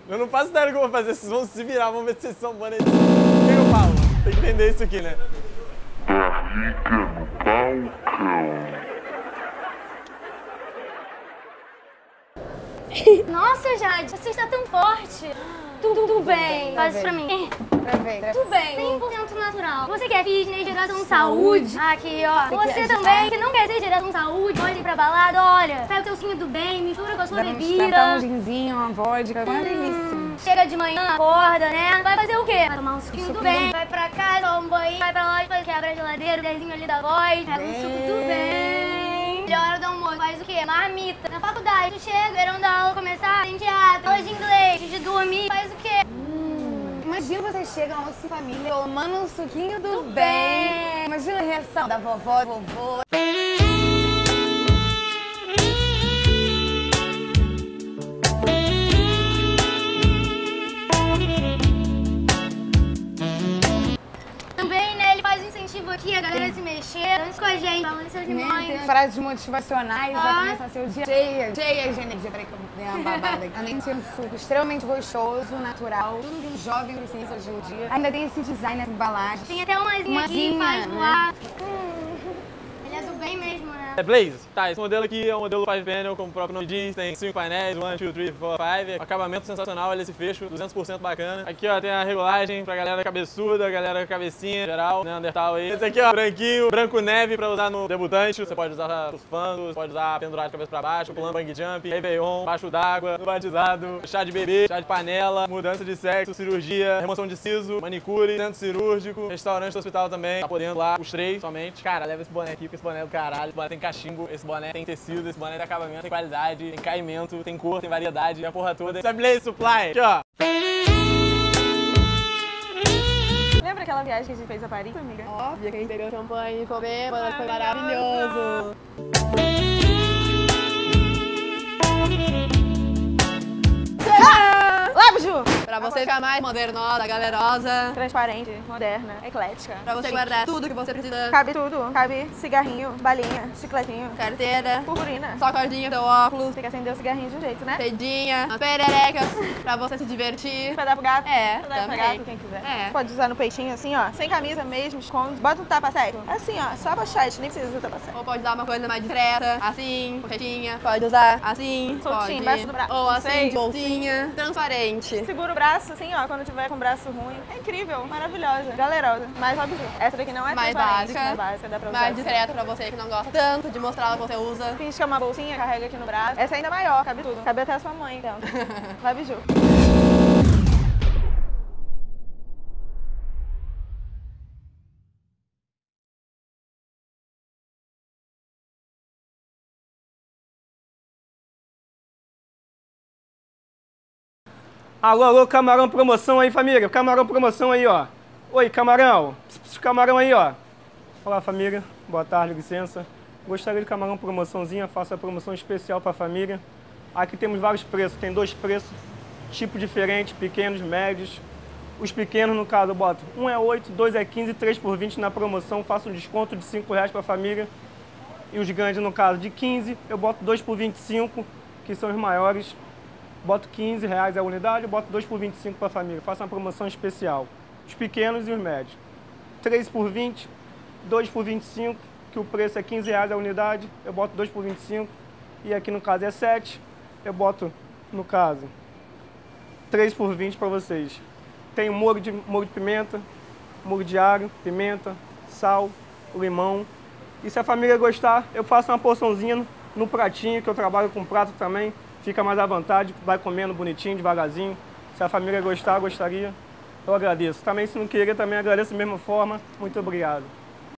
Eu não faço ideia do que eu vou fazer, vocês vão se virar, vamos ver se vocês são bons nisso. O que eu falo? Tem que entender isso aqui, né? Barriga no balcão. Nossa, Jade, você está tão forte. Tudo bem. Faz isso pra mim. Tudo bem. 100% natural. Você quer fitness, geração saúde? Aqui, ó. Você também, que não quer ser geração saúde, pode ir pra balada, olha. Pega o teu suquinho do bem, mistura com a sua bebida. Um ginzinho, uma vodka, uma delícia. Chega de manhã, acorda, né? Vai fazer o quê? Vai tomar um suquinho do bem. Vai pra casa, toma um banho, vai pra loja, quebra a geladeira, o desenho ali da voz. Pega um suco do bem. Melhor hora do almoço, faz o quê? Marmita. Na faculdade, tu chega, verão da aula começar, tem teatro, aula de inglês, antes de dormir, faz o quê? Imagina você chega na nossa família tomando um suquinho do bem. Imagina a reação da vovó, do vovô. Também, né, ele faz um incentivo aqui, a galera se mexer, dança com a gente, falando seus limões. Frases motivacionais, vai começar seu dia cheia de energia. Peraí que eu dei uma babada aqui. Além de ser um suco extremamente gostoso, natural, tudo que um jovem precisa hoje em dia. Ainda tem esse design, essa embalagem. Tem até uma asinha aqui, faz voar. Ele é do bem mesmo, né? É Blaze. Tá, esse modelo aqui é um modelo 5 panel, como o próprio nome diz, tem 5 painéis, 1, 2, 3, 4, 5. Acabamento sensacional, olha esse fecho, 200% bacana. Aqui, ó, tem a regulagem pra galera cabeçuda, galera cabecinha, geral, Neandertal aí. Esse aqui, ó, branquinho, branco neve pra usar no debutante. Você pode usar surfando, pode usar pendurado de cabeça pra baixo, pulando bang jump, Réveillon, baixo d'água, no batizado, chá de bebê, chá de panela, mudança de sexo, cirurgia, remoção de siso, manicure, centro cirúrgico, restaurante do hospital também. Tá podendo lá, os 3 somente. Cara, leva esse boné aqui, porque esse boné é do caralho. Esse boné tem cachimbo, esse boné tem tecido, esse boné tem acabamento, tem qualidade, tem caimento, tem cor, tem variedade, tem a porra toda. Isso é Blaze Supply. Aqui, ó. Lembra aquela viagem que a gente fez a Paris, amiga? Óbvio que a gente pegou champanhe e comemos, foi maravilhoso. Leva, Ju! Pra você ficar mais modernosa, galerosa. Transparente, moderna, eclética. Pra você guardar tudo que você precisa. Cabe tudo. Cabe cigarrinho, balinha, chicletinho, Carteira, purpurina. só cordinha, teu óculos, Tem que acender o cigarrinho de um jeito, né? pedinha, uma perereca, pra você se divertir. Pra dar pro gato. É, Pra dar pro também. gato, quem quiser. É. Pode usar no peitinho assim, ó. Sem camisa mesmo, esconde. Bota um tapa-seco. Assim, ó. Só a pochete, nem precisa do tapa-seco. Ou pode usar uma coisa mais discreta, assim, pochetinha. Pode usar assim, Soltinho, pode. embaixo do braço. Ou Não assim, sei. de bolsinha, transparente. Segura o braço assim, ó, quando tiver com o braço ruim. É incrível, maravilhosa, galerosa. Mais óbvio. Essa daqui não é Mais transparente, básica. mais básica, dá pra usar. Mais assim. discreta pra você que não gosta tanto de mostrar o que você usa. Finge que é uma bolsinha, carrega aqui no braço. Essa ainda é maior, cabe tudo. Cabe até a sua mãe, então. Vai, Biju. Alô, alô, camarão promoção aí, família. Camarão promoção aí, ó. Oi, camarão. Camarão aí, ó. Olá, família. Boa tarde, licença. Gostaria de camarão promoçãozinha. Faço a promoção especial para a família. Aqui temos vários preços. Tem 2 preços, tipo diferente, pequenos, médios. Os pequenos, no caso, eu boto 1 é 8, 2 é 15, 3 por 20 na promoção. Faço um desconto de R$5 para a família. E os grandes, no caso, de 15, eu boto 2 por 25, que são os maiores. Boto R$15 a unidade, eu boto 2 por 25 para a família. Faço uma promoção especial. Os pequenos e os médios. 3 por 20, 2 por 25, que o preço é R$15 a unidade, eu boto 2 por 25. E aqui no caso é 7, eu boto, no caso, 3 por 20 para vocês. Tem molho de pimenta, molho de alho, pimenta, sal, limão. E se a família gostar, eu faço uma porçãozinha no pratinho, que eu trabalho com prato também. Fica mais à vontade, vai comendo bonitinho, devagarzinho. Se a família gostar, gostaria, eu agradeço. Também, se não querer, também agradeço da mesma forma. Muito obrigado.